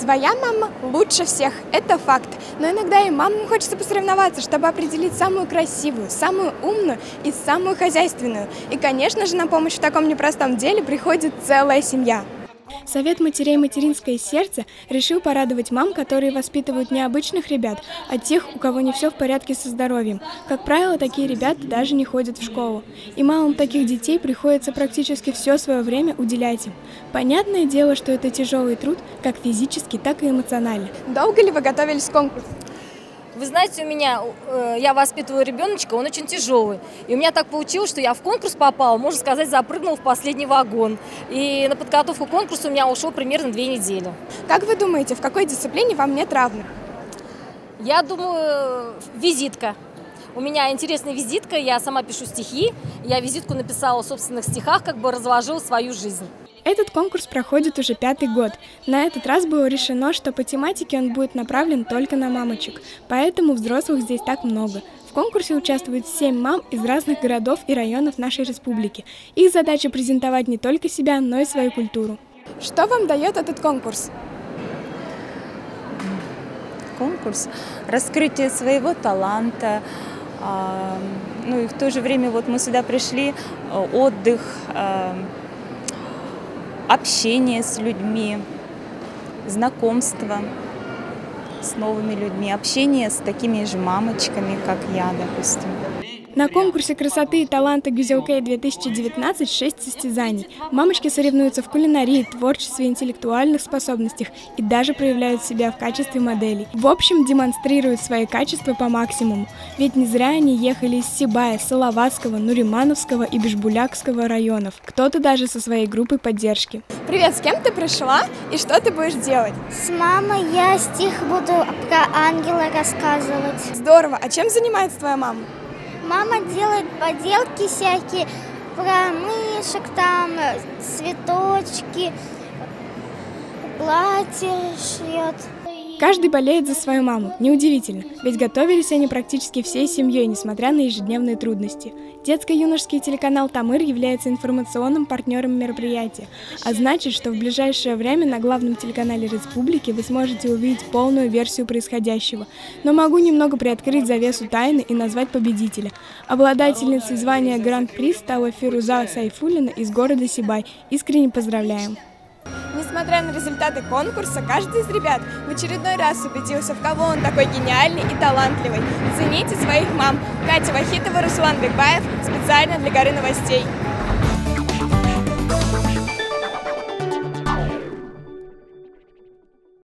Своя мама лучше всех, это факт. Но иногда и мамам хочется посоревноваться, чтобы определить самую красивую, самую умную и самую хозяйственную. И, конечно же, на помощь в таком непростом деле приходит целая семья. Совет матерей «Материнское сердце» решил порадовать мам, которые воспитывают не обычных ребят, а тех, у кого не все в порядке со здоровьем. Как правило, такие ребята даже не ходят в школу. И мамам таких детей приходится практически все свое время уделять им. Понятное дело, что это тяжелый труд, как физически, так и эмоционально. Долго ли вы готовились к конкурсу? Вы знаете, я воспитываю ребеночка, он очень тяжелый. И у меня так получилось, что я в конкурс попала, можно сказать, запрыгнула в последний вагон. И на подготовку к конкурсу у меня ушло примерно 2 недели. Как вы думаете, в какой дисциплине вам нет равных? Я думаю, визитка. У меня интересная визитка, я сама пишу стихи. Я визитку написала в собственных стихах, как бы разложила свою жизнь. Этот конкурс проходит уже 5-й год. На этот раз было решено, что по тематике он будет направлен только на мамочек, поэтому взрослых здесь так много. В конкурсе участвуют 7 мам из разных городов и районов нашей республики. Их задача презентовать не только себя, но и свою культуру. Что вам дает этот конкурс? Конкурс, раскрытие своего таланта, ну и в то же время вот мы сюда пришли, отдых, общение с людьми, знакомство с новыми людьми, общение с такими же мамочками, как я, допустим. На конкурсе красоты и таланта Гюзелкей 2019 6 состязаний. Мамочки соревнуются в кулинарии, творчестве, интеллектуальных способностях и даже проявляют себя в качестве моделей. В общем, демонстрируют свои качества по максимуму. Ведь не зря они ехали из Сибая, Салаватского, Нуримановского и Бишбулякского районов. Кто-то даже со своей группой поддержки. Привет, с кем ты пришла и что ты будешь делать? С мамой я стих буду про ангела рассказывать. Здорово. А чем занимается твоя мама? Мама делает поделки всякие, про мышек там, цветочки, платье шьет. Каждый болеет за свою маму. Неудивительно, ведь готовились они практически всей семьей, несмотря на ежедневные трудности. Детско-юношеский телеканал «Тамыр» является информационным партнером мероприятия, а значит, что в ближайшее время на главном телеканале республики вы сможете увидеть полную версию происходящего. Но могу немного приоткрыть завесу тайны и назвать победителя. Обладательницей звания Гран-при стала Фируза Сайфуллина из города Сибай. Искренне поздравляем! Несмотря на результаты конкурса, каждый из ребят в очередной раз убедился, в кого он такой гениальный и талантливый. Цените своих мам. Катя Вахитова, Руслан Бекбаев. Специально для Горы новостей.